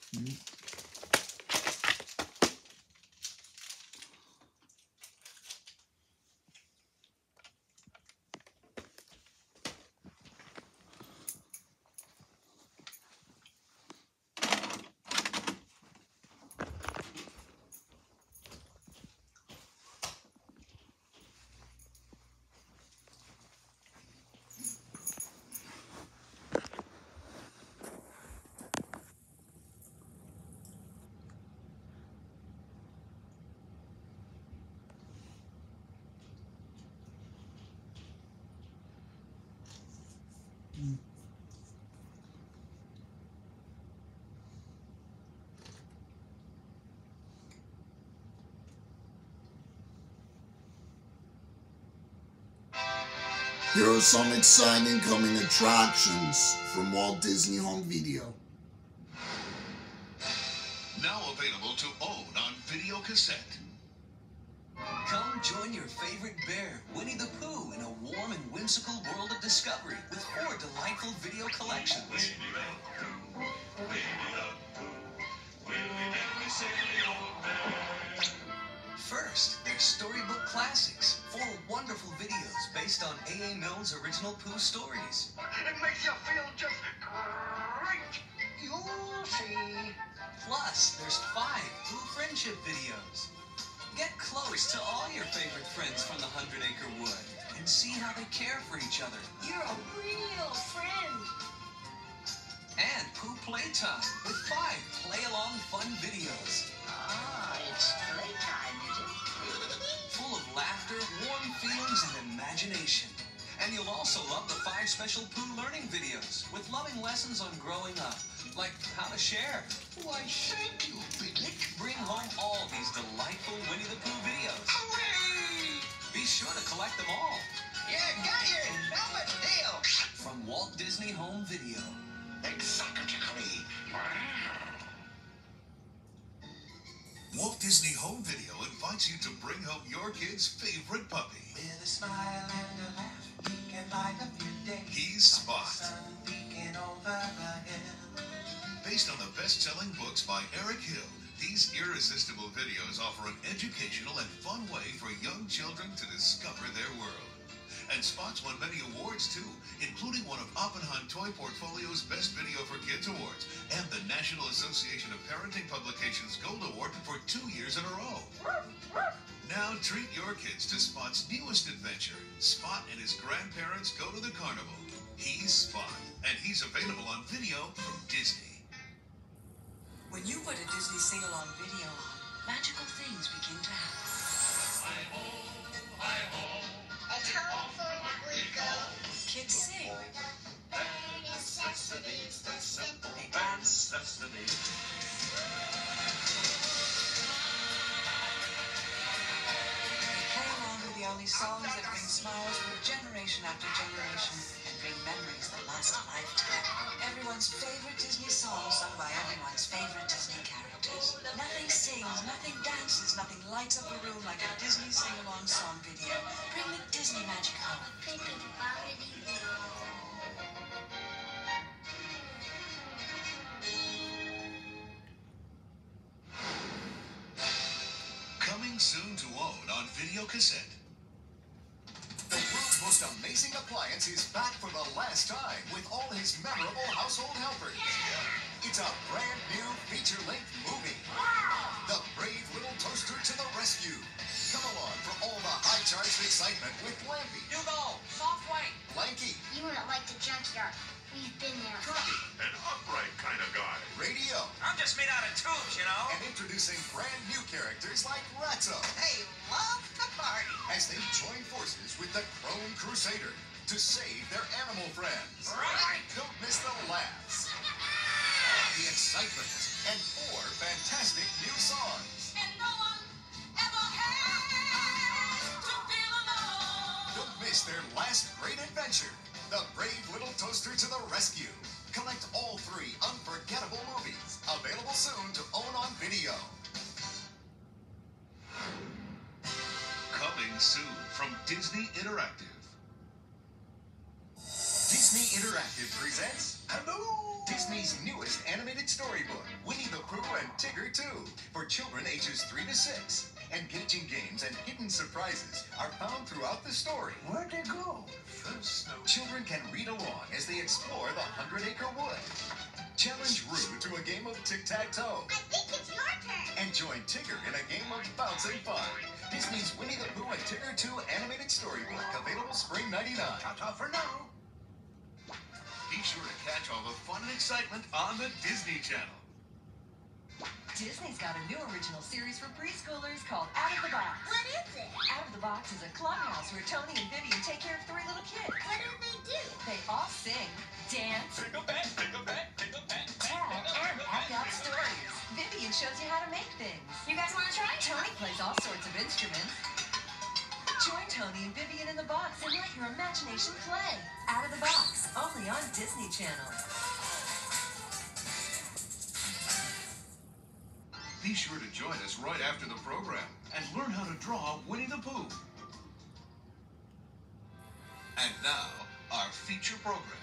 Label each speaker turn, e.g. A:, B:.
A: Mm. Here are some exciting coming attractions from Walt Disney Home Video.
B: Now available to own on video cassette.
C: Come join your favorite bear, Winnie the Pooh, in a warm and whimsical world of discovery with 4 delightful video collections. First, there's Storybook Classics, 4 wonderful videos based on A.A. Milne's original Pooh stories.
D: It makes you feel just great. You'll see.
C: Plus, there's 5 Pooh friendship videos. Get close to all your favorite friends from the 100 Acre Wood and see how they care for each other.
E: You're a real friend.
C: And Pooh Playtime with 5 play-along fun videos.
E: Ah, it's playtime, is it?
C: Full of laughter, warm feelings, and imagination. And you'll also love the 5 special Pooh learning videos with loving lessons on growing up, like how to share.
D: Why, thank you, Piglet.
C: Bring home all these delightful Winnie the Pooh videos.
D: Hooray!
C: Be sure to collect them all.
D: Yeah, got you. No big deal.
C: From Walt Disney Home Video.
D: Exactly.
B: Walt Disney Home Video invites you to bring home your kid's favorite puppy.
F: With a smile and a laugh, you can light up your day.
B: He's Spot.
F: Sun peeking over the hill.
B: Based on the best-selling books by Eric Hill, these irresistible videos offer an educational and fun way for young children to discover their world. And Spot's won many awards, too, including one of Oppenheim Toy Portfolio's Best Video for Kids Awards and the National Association of Parenting Publications Gold Award for 2 years in a row. Now treat your kids to Spot's newest adventure. Spot and his grandparents go to the carnival. He's Spot, and he's available on video from Disney.
G: When you put a Disney sing-along video on, magical things begin to happen.
E: It's home for we go.
G: Kids sing.
D: Necessities, the simple
F: Necessities.
G: They play along with the only songs that bring smiles for generation after generation and bring memories that last a lifetime. Everyone's favorite Disney song sung by everyone's favorite Disney characters. Nothing sings, nothing dances, nothing lights up a room like a Disney sing-along song video. Bring the Disney magic home.
B: Coming soon to own on video cassette.
H: The world's most amazing appliance is back for the last time with all his memorable household helpers. It's a brand new feature-length movie. The Brave Little Toaster to the Rescue. Come along for all the high-charged excitement with Lampy,
G: Hugo, soft white.
H: Lanky,
E: You wouldn't like the junkyard. We've been there.
H: Cubby,
B: An upright kind of guy.
H: Radio,
F: I'm just made out of tubes, you know.
H: and introducing brand new characters like Ratso
F: Hey, love to party.
H: as they join forces with the Crone Crusader to save their animal friends.
F: Right.
H: Don't miss the laughs, the excitement, and 4 fantastic new songs.
E: And no one ever has to feel alone.
H: Don't miss their last great adventure, The Brave Little Toaster to the Rescue. Collect all 3 unforgettable movies, available soon to own on video.
B: Coming soon from Disney Interactive.
H: Disney Disney Interactive presents
A: Hello!
H: Disney's newest animated storybook, Winnie the Pooh and Tigger 2, for children ages 3 to 6. Engaging games and hidden surprises are found throughout the story.
A: Where'd they go? First snow.
H: Children can read along as they explore the 100-acre wood. Challenge Roo to a game of tic-tac-toe.
E: I think it's your turn.
H: And join Tigger in a game of bouncing fun. Disney's Winnie the Pooh and Tigger 2 animated storybook, available spring '99.
A: Ta-ta for now.
B: Be sure to catch all the fun and excitement on the Disney Channel.
I: Disney's got a new original series for preschoolers called Out of the Box.
E: What is it?
I: Out of the Box is a clubhouse where Tony and Vivian take care of 3 little kids.
E: What do they do?
I: They all sing, dance, tag, and act out stories. Vivian shows you how to make things.
E: You guys want to try?
I: Tony plays all sorts of instruments. Join Tony and Vivian in the box and let your imagination play. Out of the Box, only on Disney Channel.
B: Be sure to join us right after the program and learn how to draw Winnie the Pooh. And now, our feature program.